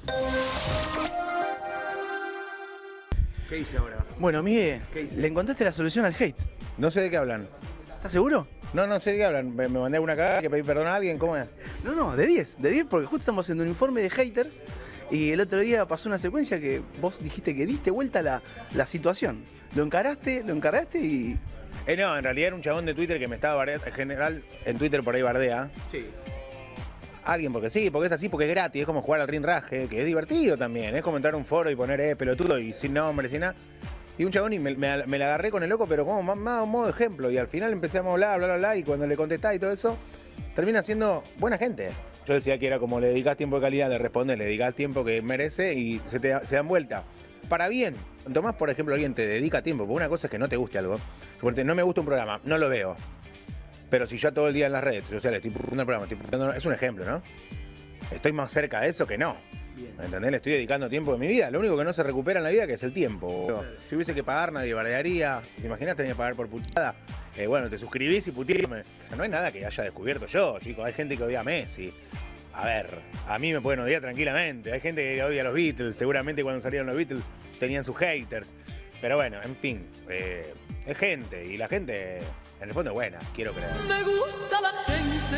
¿Qué hice ahora? Bueno, Miguel, ¿Qué hice? ¿le encontraste la solución al hate? No sé de qué hablan. ¿Estás seguro? No sé de qué hablan. Me mandé una cagada, que pedí perdón a alguien, ¿cómo es? No, de 10 porque justo estamos haciendo un informe de haters y el otro día pasó una secuencia que vos dijiste que diste vuelta la situación. Lo encaraste y... No, en realidad era un chabón de Twitter que me estaba bardeando. En general, en Twitter por ahí bardea. Sí. Alguien porque sí, porque es así, porque es gratis. Es como jugar al Ring Raje, que es divertido también. Es como entrar a un foro y poner pelotudo y sin nombre, sin nada. Y un chabón y me la agarré con el loco, pero como más modo ejemplo. Y al final empezamos a hablar, bla, bla, bla. Y cuando le contestás y todo eso, termina siendo buena gente. Yo decía que era como le dedicás tiempo de calidad, le respondes, le dedicás tiempo que merece y se dan vuelta. Para bien. Tomás, por ejemplo, alguien te dedica tiempo, porque una cosa es que no te guste algo. Suponete, no me gusta un programa, no lo veo. Pero si yo todo el día en las redes sociales estoy publicando el programa, es un ejemplo, ¿no? Estoy más cerca de eso que no. ¿Me entendés? Le estoy dedicando tiempo de mi vida. Lo único que no se recupera en la vida que es el tiempo. Claro. Si hubiese que pagar, nadie bardearía. ¿Te imaginas tener que pagar por puteada? Bueno, te suscribís y puteame. No hay nada que haya descubierto yo, chicos. Hay gente que odia a Messi. A ver, a mí me pueden odiar tranquilamente. Hay gente que odia a los Beatles. Seguramente cuando salieron los Beatles tenían sus haters. Pero bueno, en fin. Es gente. Y la gente, en el fondo, es buena. Quiero creer. Me gusta la gente.